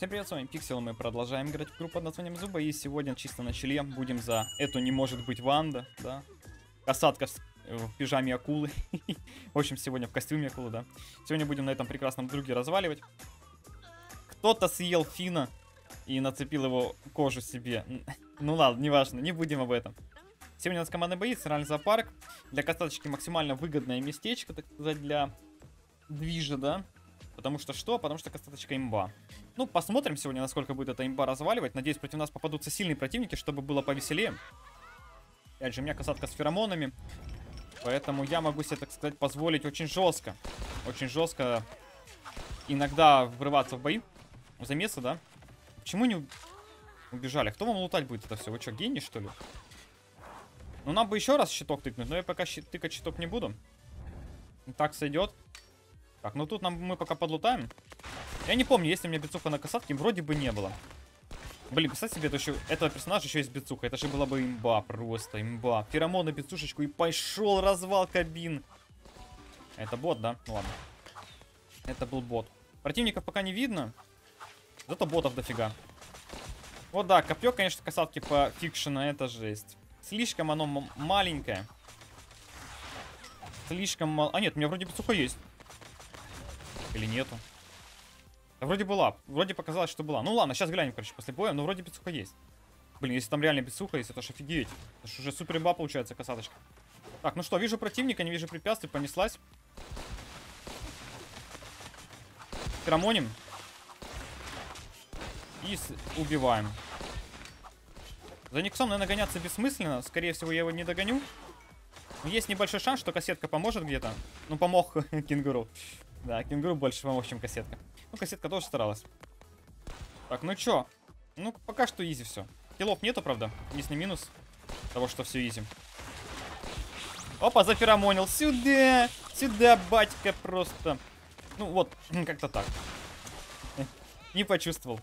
Всем привет, с вами Пиксел, мы продолжаем играть в игру под названием Зубы, и сегодня чисто на челе будем за эту не может быть Ванда, да, касатка в пижаме акулы, в общем, сегодня в костюме акулы, да, сегодня будем на этом прекрасном друге разваливать. Кто-то съел Фина и нацепил его кожу себе, ну ладно, неважно, не будем об этом. Сегодня у нас командный боец, центральный зоопарк, для касаточки максимально выгодное местечко, так сказать, для движа, да. Потому что что? Потому что касаточка имба. Ну, посмотрим сегодня, насколько будет эта имба разваливать. Надеюсь, против нас попадутся сильные противники, чтобы было повеселее. Опять же, у меня касатка с феромонами. Поэтому я могу себе, так сказать, позволить очень жестко иногда врываться в бои. В замесы, да? Почему не убежали? Кто вам лутать будет это все? Вы что, гений, что ли? Ну, нам бы еще раз щиток тыкнуть, но я пока тыкать щиток не буду. Так сойдет. Так, ну тут мы пока подлутаем. Я не помню, есть ли у меня бицуха на касатке, вроде бы не было. Блин, представь себе, этого персонажа еще есть бицуха. Это же была бы имба, просто имба. Феромоны, бицушечку и пошел развал кабин. Это бот, да? Ну ладно. Это был бот. Противников пока не видно. Зато ботов дофига. Вот да, копье, конечно, касатки по фикшена, это жесть. Слишком оно маленькое. Слишком мало. А нет, у меня вроде бицуха есть. Или нету? Да, вроде была. Вроде показалось, что была. Ну ладно, сейчас глянем, короче, после боя. Но вроде бицуха есть. Блин, если там реально бицуха есть, это ж офигеть. Это ж уже супер имба получается, касаточка. Так, ну что, вижу противника, не вижу препятствий, понеслась. Феромоним. И убиваем. За Никсом, наверное, гоняться бессмысленно. Скорее всего, я его не догоню. Но есть небольшой шанс, что кассетка поможет где-то. Ну, помог кенгуру. Да, кенгуру больше помог, чем кассетка. Ну, кассетка тоже старалась. Так, ну чё? Ну, пока что изи все. Киллов нету, правда. Есть не минус того, что все изи. Опа, заферомонил. Сюда! Сюда, батька, просто. Ну, вот, как-то так. Не почувствовал.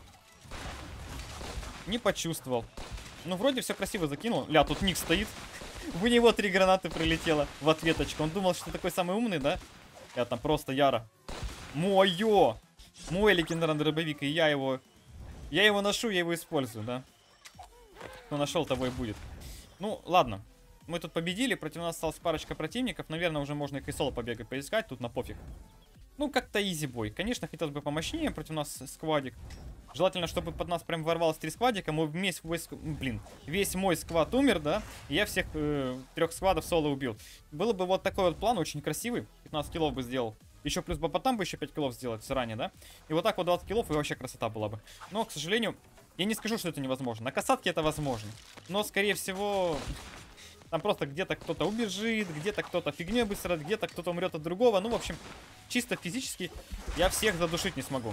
Не почувствовал. Ну, вроде все красиво закинул. Ля, тут Ник стоит. У него 3 гранаты прилетело в ответочку. Он думал, что такой самый умный, да? Я там просто яро. Мое! Мой легендарный дробовик, и я его ношу, я его использую, да? Кто нашел, того и будет. Ну, ладно. Мы тут победили, против нас осталась парочка противников. Наверное, уже можно и кайсоло побегать, поискать, тут на пофиг. Ну, как-то изи бой. Конечно, хотелось бы помощнее, против нас сквадик. Желательно, чтобы под нас прям ворвалось 3 сквадика. Весь мой сквад умер, да? И я всех 3 сквадов соло убил. Было бы вот такой вот план, очень красивый. 15 киллов бы сделал. Еще плюс бы потом бы еще 5 киллов сделать заранее, да? И вот так вот 20 киллов, и вообще красота была бы. Но, к сожалению, я не скажу, что это невозможно. На касатке это возможно. Но, скорее всего, там просто где-то кто-то убежит, где-то кто-то фигней быстро, где-то кто-то умрет от другого. Ну, в общем, чисто физически я всех задушить не смогу.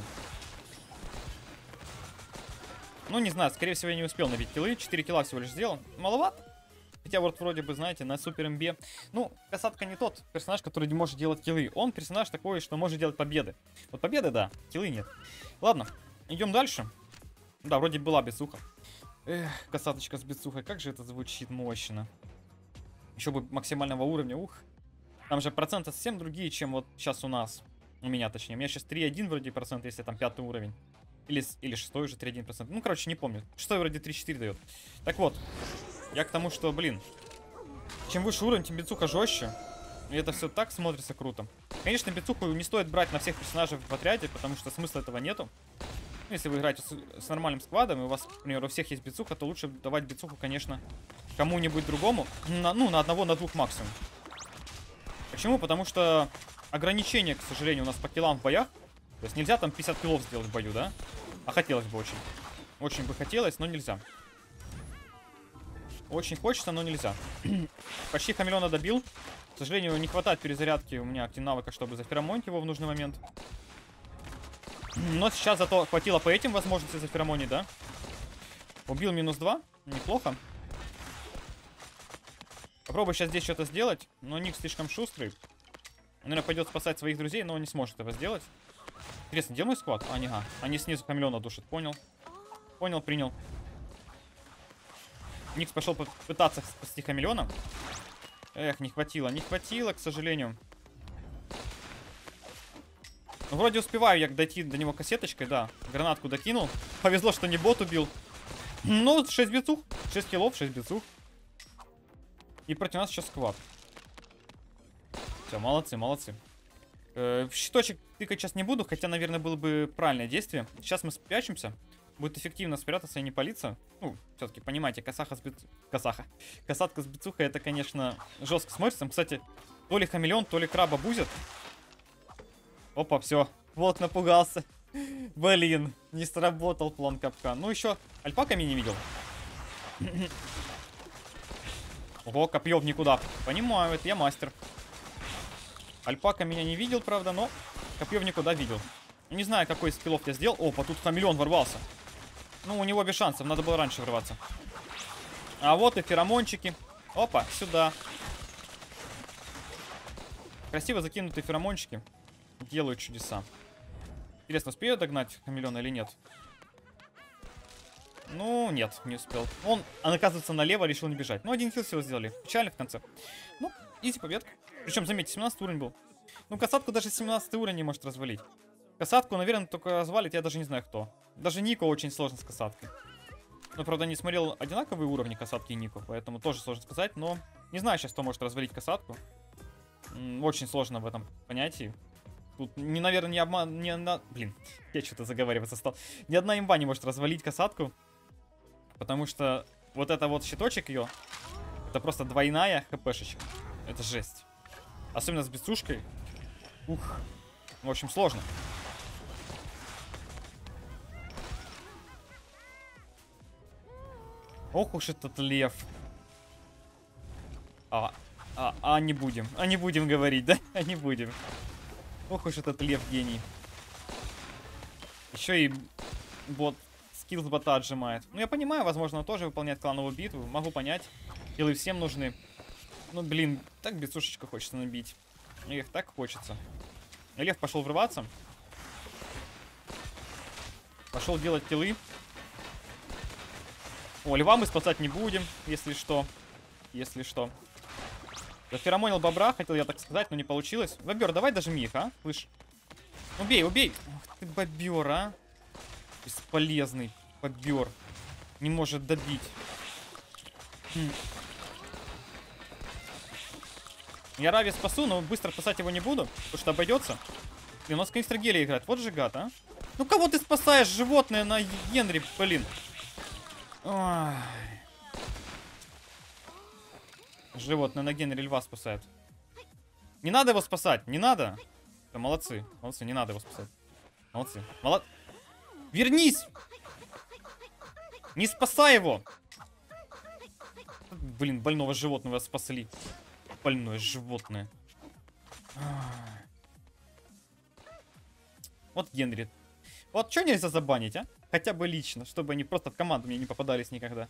Ну, не знаю, скорее всего, я не успел набить киллы. 4 килла всего лишь сделал. Маловато. Хотя вот вроде бы, знаете, на супер имбе. Ну, касатка не тот персонаж, который не может делать киллы. Он персонаж такой, что может делать победы. Вот победы, да, киллы нет. Ладно, идем дальше. Да, вроде была бицуха. Эх, касаточка с бицухой, как же это звучит мощно. Еще бы максимального уровня, ух. Там же проценты совсем другие, чем вот сейчас у нас. У меня, точнее. У меня сейчас 3,1 вроде процент, если там 5 уровень. Или 6 уже 3,1%. Ну, короче, не помню. 6 вроде 3,4 дает. Так вот. Я к тому, что, блин. Чем выше уровень, тем бицуха жестче. И это все так смотрится круто. Конечно, бицуху не стоит брать на всех персонажей в отряде, потому что смысла этого нету. Ну, если вы играете с нормальным складом, и у вас, например, у всех есть бицуха, то лучше давать бицуху, конечно, кому-нибудь другому. На одного, на 2 максимум. Почему? Потому что ограничения, к сожалению, у нас по киллам в боях. То есть нельзя там 50 киллов сделать в бою, да? А хотелось бы очень. Очень бы хотелось, но нельзя. Очень хочется, но нельзя. Почти хамелеона добил. К сожалению, не хватает перезарядки у меня актив-навыка, чтобы заферомонить его в нужный момент. Но сейчас зато хватило по этим возможностям заферомонить, да? Убил -2. Неплохо. Попробую сейчас здесь что-то сделать. Но Ник слишком шустрый. Он, наверное, пойдет спасать своих друзей, но он не сможет этого сделать. Интересно, где мой сквад? А, нега. Они снизу хамелеона душат. Понял. Понял, принял. Никс пошел пытаться спасти хамелеона. Эх, не хватило, к сожалению. Ну, вроде успеваю я дойти до него кассеточкой, да. Гранатку докинул. Повезло, что не бот убил. Ну, 6 бицух. 6 киллов, 6 бицух. И против нас сейчас сквад. Все, молодцы, молодцы. В щиточек тыкать сейчас не буду, хотя, наверное, было бы правильное действие. Сейчас мы спрячемся. Будет эффективно спрятаться и не палиться. Ну, все-таки, понимаете, касатка с бицухой, это, конечно, жестко смотрится. Кстати, то ли хамелеон, то ли краба бузят. Опа, все. Волк напугался. Блин, не сработал план капкан. Ну, еще альпака меня не видел. Ого, копье в никуда. Понимаю, это я мастер. Альпака меня не видел, правда, но копье в никуда видел. Не знаю, какой из скиллов я сделал. Опа, тут хамелеон ворвался. Ну, у него без шансов, надо было раньше врываться. А вот и феромончики. Опа, сюда. Красиво закинутые феромончики делают чудеса. Интересно, успею догнать хамелеона или нет? Ну, нет, не успел. Он оказывается налево, решил не бежать. Ну, один килл всего сделали. Печально в конце. Ну, изи победка. Причем, заметьте, 17 уровень был. Ну, касатку даже 17 уровень не может развалить. Касатку, наверное, только развалит, я даже не знаю кто. Даже Нико очень сложно с касаткой. Ну, правда, не смотрел одинаковые уровни касатки и Нико, поэтому тоже сложно сказать. Но не знаю сейчас, кто может развалить касатку. Очень сложно в этом понятии. Тут, наверное, не обман... Блин, я что-то заговариваться стал. Ни одна имба не может развалить касатку. Потому что вот это вот щиточек ее, это просто двойная хпшечка. Это жесть. Особенно с бицушкой. Ух. В общем, сложно. Ох уж этот лев. Не будем. Не будем говорить, да? Не будем. Ох уж этот лев гений. Еще и бот, скилл с бота отжимает. Ну, я понимаю, возможно, он тоже выполняет клановую битву. Могу понять. Киллы всем нужны. Ну, блин, так бицушечку хочется набить. Их так хочется. И лев пошел врываться. Пошел делать киллы. О, льва мы спасать не будем, если что. Если что. Заферомонил бобра, хотел я так сказать, но не получилось. Бобер, давай дожми их, а? Слышь. Убей, убей. Ох ты, бобер, а. Бесполезный бобер. Не может добить. Я Рави спасу, но быстро спасать его не буду, потому что обойдется. И у нас канистр гелия играет. Вот же гад, а. Ну кого ты спасаешь, животное на Генри, блин. Ой. Животное на Генри льва спасает. Не надо его спасать, не надо. Да, молодцы, молодцы, не надо его спасать. Молодцы, Вернись! Не спасай его! Блин, больного животного спасли. Больное животное. Вот Генри. Вот что нельзя забанить, а? Хотя бы лично, чтобы они просто в команду мне не попадались никогда.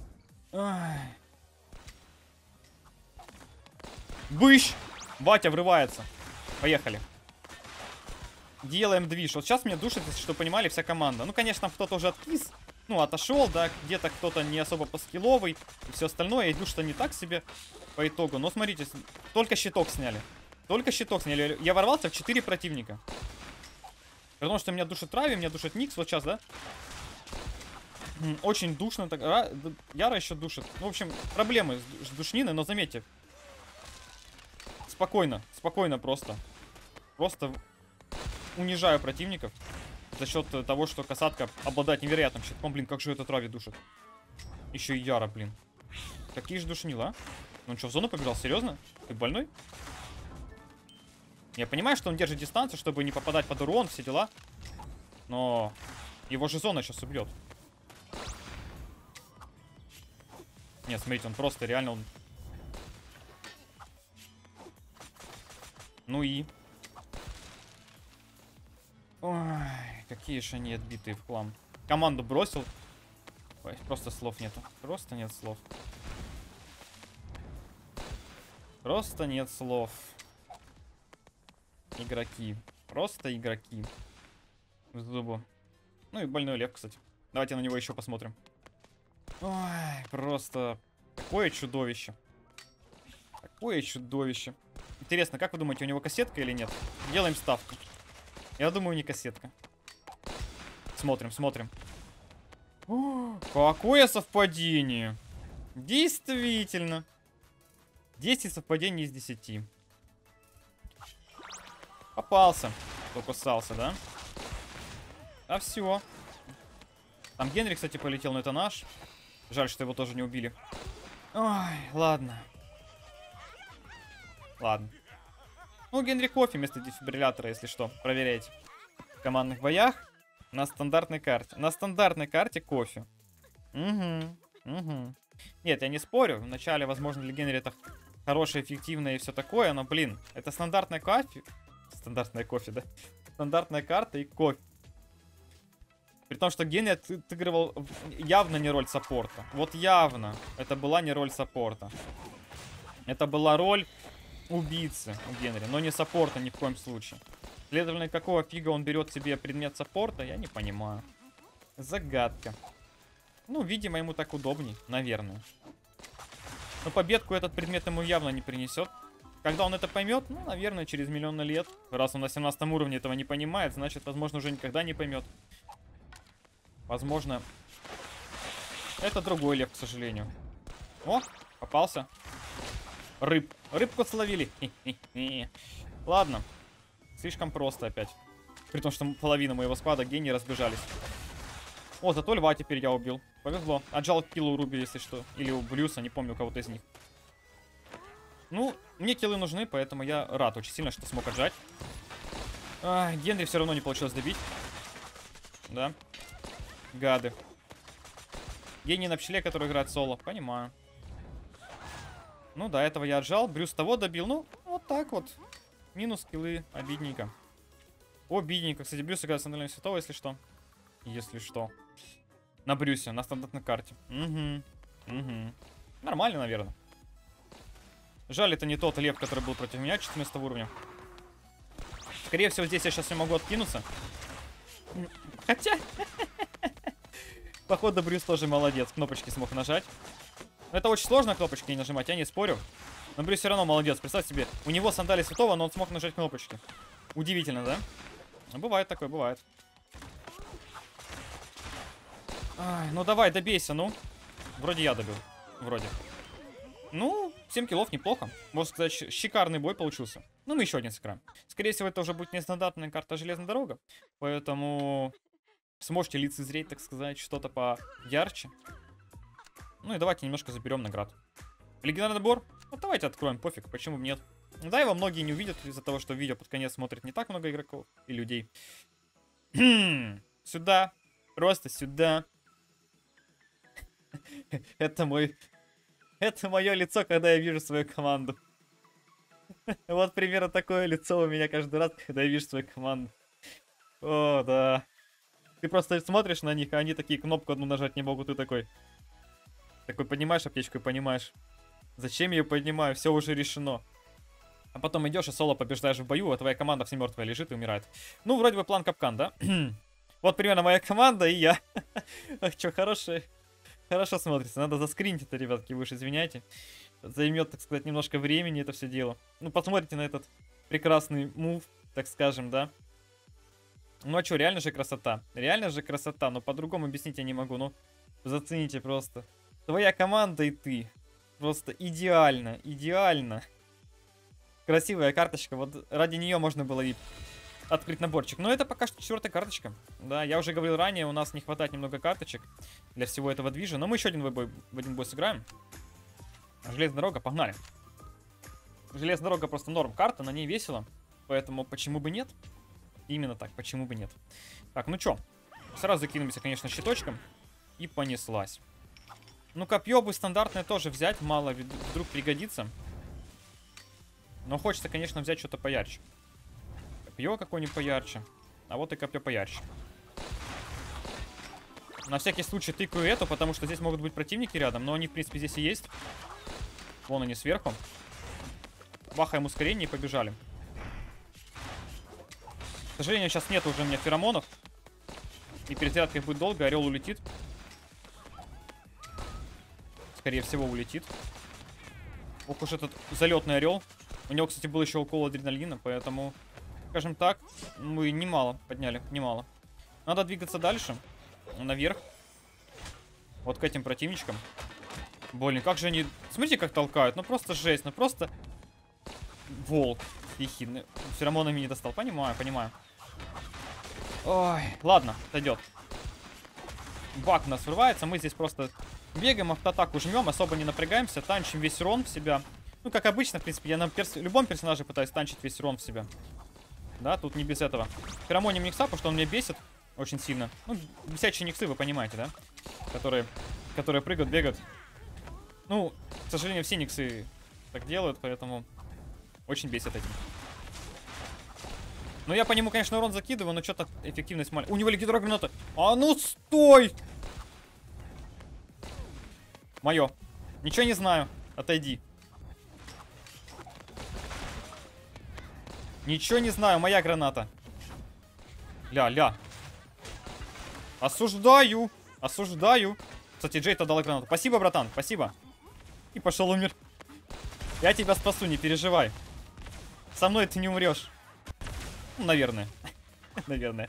Быщ! Батя врывается. Поехали. Делаем движ. Вот сейчас меня душит, если что понимали, вся команда. Ну, конечно, там кто-то уже откис. Ну, отошел, да. Где-то кто-то не особо поскилловый. И все остальное. И душ-то не так себе по итогу. Но смотрите, только щиток сняли. Только щиток сняли. Я ворвался в 4 противника. Потому что меня душит Рави, меня душит Никс вот сейчас, да? Очень душно. Так, Яра еще душит. Ну, в общем, проблемы с душниной, но заметьте. Спокойно, спокойно просто. Просто унижаю противников за счет того, что касатка обладает невероятным щитком. Блин, как же этот Рави душит. Еще и Яра, блин. Какие же душнила, а? Он что, в зону побежал? Серьезно? Ты больной? Я понимаю, что он держит дистанцию, чтобы не попадать под урон, все дела. Но его же зона сейчас убьет. Нет, смотрите, он просто реально... Ну и... Ой, какие же они отбитые в хлам. Команду бросил. Ой, просто слов нету. Просто нет слов. Просто нет слов. Игроки. Просто игроки. В зубу. Ну и больной лев, кстати. Давайте на него еще посмотрим. Ой, просто... Такое чудовище. Такое чудовище. Интересно, как вы думаете, у него кассетка или нет? Делаем ставку. Я думаю, не кассетка. Смотрим, смотрим. О, какое совпадение! Действительно. 10 совпадений из 10. Попался. Покусался, да? А все. Там Генри, кстати, полетел, но это наш. Жаль, что его тоже не убили. Ой, ладно. Ладно. Ну, Генри кофе вместо дефибриллятора, если что. Проверяйте. В командных боях на стандартной карте. На стандартной карте кофе. Угу. Угу. Нет, я не спорю. Вначале, возможно, для Генри это хорошее, эффективное и все такое. Но, блин, это стандартная кофе. Стандартная кофе, да? Стандартная карта и кофе. При том, что Генри отыгрывал явно не роль саппорта. Вот явно. Это была не роль саппорта. Это была роль убийцы у Генри, но не саппорта ни в коем случае. Следовательно, какого фига он берет себе предмет саппорта, я не понимаю. Загадка. Ну, видимо, ему так удобней, наверное. Но победку этот предмет ему явно не принесет. Когда он это поймет, ну, наверное, через миллион лет. Раз он на 17 уровне этого не понимает, значит, возможно, уже никогда не поймет. Возможно, это другой лев, к сожалению. О, попался. Рыбку словили. Ладно. Слишком просто опять. При том, что половина моего склада гении разбежались. О, зато льва теперь я убил. Повезло. Отжал килл у Руби, если что. Или у Блюса, не помню, у кого-то из них. Ну, мне киллы нужны, поэтому я рад очень сильно, что смог отжать. Генри все равно не получилось добить. Да. Гады. Гений на пчеле, который играет соло. Понимаю. Ну, до этого я отжал. Брюс того добил. Ну, вот так вот. Минус киллы. Обидненько. Обидненько. Кстати, Брюс играет с Андреем Святого, если что. Если что. На Брюсе, на стандартной карте. Угу. Угу. Нормально, наверное. Жаль, это не тот лев, который был против меня 14 уровня. Скорее всего, здесь я сейчас не могу откинуться. Хотя... Походу, Брюс тоже молодец. Кнопочки смог нажать. Это очень сложно кнопочки не нажимать, я не спорю. Но Брюс все равно молодец. Представь себе, у него сандали святого, но он смог нажать кнопочки. Удивительно, да? Бывает такое, бывает. Ай, ну давай, добейся, ну. Вроде я добил. Вроде. Ну, 7 киллов неплохо. Можно сказать, шикарный бой получился. Ну, мы еще один сыграем. Скорее всего, это уже будет нестандартная карта «Железная дорога». Поэтому сможете лицезреть, так сказать, что-то поярче. Ну и давайте немножко заберем наград. Легендарный набор? Ну, давайте откроем, пофиг, почему бы нет. Да, его многие не увидят из-за того, что видео под конец смотрит не так много игроков и людей. Сюда. Просто сюда. Это мое лицо, когда я вижу свою команду. Вот примерно такое лицо у меня каждый раз, когда я вижу свою команду. О, да. Ты просто смотришь на них, а они такие кнопку одну нажать не могут, и такой поднимаешь аптечку и понимаешь, зачем я ее поднимаю, все уже решено. А потом идешь и соло побеждаешь в бою, а твоя команда все мертвая лежит и умирает. Ну, вроде бы план капкан, да? Вот примерно моя команда и я. Ах, что, хорошо смотрится. Надо заскринить это, ребятки, вы уж извиняйте. Займет, так сказать, немножко времени это все дело. Ну, посмотрите на этот прекрасный мув, так скажем, да? Ну, а что, реально же красота. Реально же красота, но по-другому объяснить я не могу. Ну, зацените просто. Твоя команда и ты. Просто идеально, идеально. Красивая карточка. Вот ради нее можно было и открыть наборчик. Но это пока что 4-я карточка. Да, я уже говорил ранее, у нас не хватает немного карточек для всего этого движа. Но мы еще один бой сыграем. Железная дорога, погнали. Железная дорога просто норм карта, на ней весело. Поэтому почему бы нет? Именно так, почему бы нет? Так, ну чё? Сразу закинемся, конечно, щиточком. И понеслась. Ну, копье бы стандартное тоже взять. Мало вдруг пригодится. Но хочется, конечно, взять что-то поярче. Копье какое-нибудь поярче. А вот и копье поярче. На всякий случай тыкаю эту, потому что здесь могут быть противники рядом. Но они, в принципе, здесь и есть. Вон они сверху. Бахаем ускорение и побежали. К сожалению, сейчас нет уже у меня феромонов. И перезарядка будет долго, орел улетит. Скорее всего, улетит. Ох уж этот залетный орел. У него, кстати, был еще укол адреналина, поэтому скажем так, мы немало подняли, немало. Надо двигаться дальше, наверх. Вот к этим противничкам. Блин, как же они... Смотрите, как толкают. Ну просто жесть, ну просто... Волк ехидный. Все равно на меня не достал. Понимаю, понимаю. Ой, ладно, сойдет. Бак у нас вырывается. Мы здесь просто бегаем, автоатаку жмем, особо не напрягаемся, танчим весь урон в себя. Ну, как обычно, в принципе, я на любом персонаже пытаюсь танчить весь урон в себя. Да, тут не без этого. Феромоним Никса, потому что он меня бесит очень сильно. Ну, бесячие Никсы, вы понимаете, да? Которые прыгают, бегают. Ну, к сожалению, все Никсы так делают, поэтому очень бесит этим. Ну, я по нему, конечно, урон закидываю, но что-то эффективность маленькая. У него гидрограната. А ну, стой! Мое. Ничего не знаю. Отойди. Ничего не знаю, моя граната. Ля-ля. Осуждаю. Осуждаю. Кстати, Джей-то дала гранату. Спасибо, братан, спасибо. И пошел умер. Я тебя спасу, не переживай. Со мной ты не умрешь. Ну, наверное. Наверное.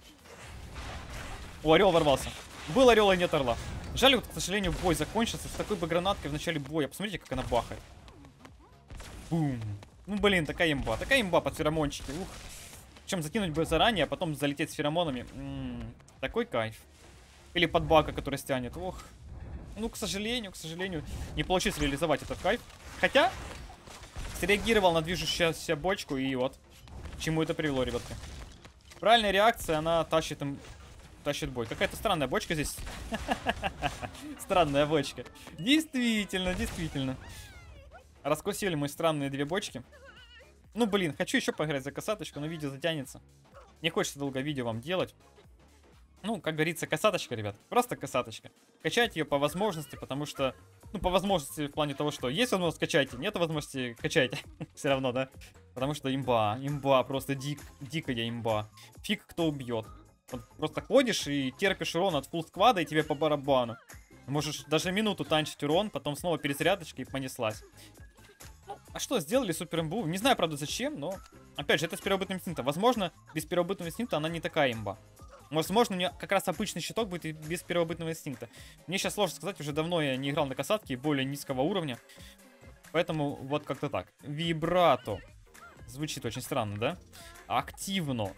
О, орел ворвался. Был орел, и нет орла. Жаль, вот, к сожалению, бой закончился с такой бы гранаткой в начале боя. Посмотрите, как она бахает. Бум. Ну, блин, такая имба. Такая имба под феромончики. Ух. Причем закинуть бы заранее, а потом залететь с феромонами. Такой кайф. Или под бака, который стянет. Ох. Ну, к сожалению, не получилось реализовать этот кайф. Хотя, среагировал на движущуюся бочку, и вот. К чему это привело, ребятки. Правильная реакция, она тащит бой. Какая-то странная бочка здесь. Странная бочка. Действительно, действительно. Раскусили мы странные две бочки. Ну, блин, хочу еще поиграть за касаточку, но видео затянется. Не хочется долго видео вам делать. Ну, как говорится, касаточка, ребят. Просто касаточка. Качайте ее по возможности, потому что... Ну, по возможности в плане того, что есть возможность, качайте. Нет возможности, качайте. Все равно, да? Потому что имба, просто дикая имба. Фиг кто убьет. Вот просто ходишь и терпишь урон от фулл сквада, и тебе по барабану. Можешь даже минуту танчить урон, потом снова перезарядочка и понеслась. Ну, а что, сделали супер имбу? Не знаю, правда, зачем, но... Опять же, это с первобытным инстинктом. Возможно, без первобытного инстинкта она не такая имба. Возможно, у меня как раз обычный щиток будет и без первобытного инстинкта. Мне сейчас сложно сказать, уже давно я не играл на касатке, более низкого уровня. Поэтому вот как-то так. Вибрато. Звучит очень странно, да? Активно.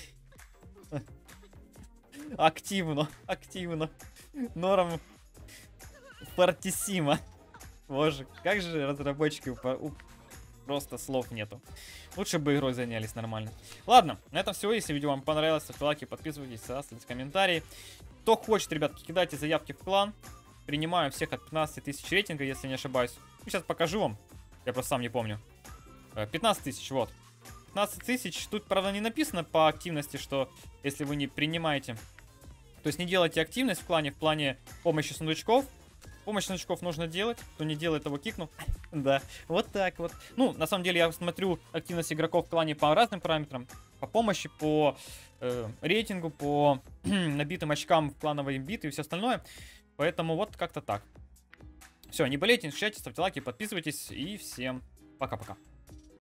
Активно. Норм. Фортиссимо. Боже, как же разработчики просто слов нету. Лучше бы игрой занялись нормально. Ладно, на этом все. Если видео вам понравилось, ставьте лайки, подписывайтесь, оставляйте комментарии. Кто хочет, ребятки, кидайте заявки в клан. Принимаю всех от 15 тысяч рейтинга, если не ошибаюсь. Сейчас покажу вам. Я просто сам не помню. 15 тысяч, вот. 15 тысяч. Тут, правда, не написано по активности, что если вы не принимаете... То есть не делайте активность в клане, в плане помощи сундучков. Помощь сундучков нужно делать. Кто не делает, того кикну. Да, вот так вот. Ну, на самом деле, я смотрю активность игроков в клане по разным параметрам. По помощи, по рейтингу, по набитым очкам в клановой биты и все остальное. Поэтому вот как-то так. Все, не болейте, не скучайте, ставьте лайки, подписывайтесь. И всем пока-пока.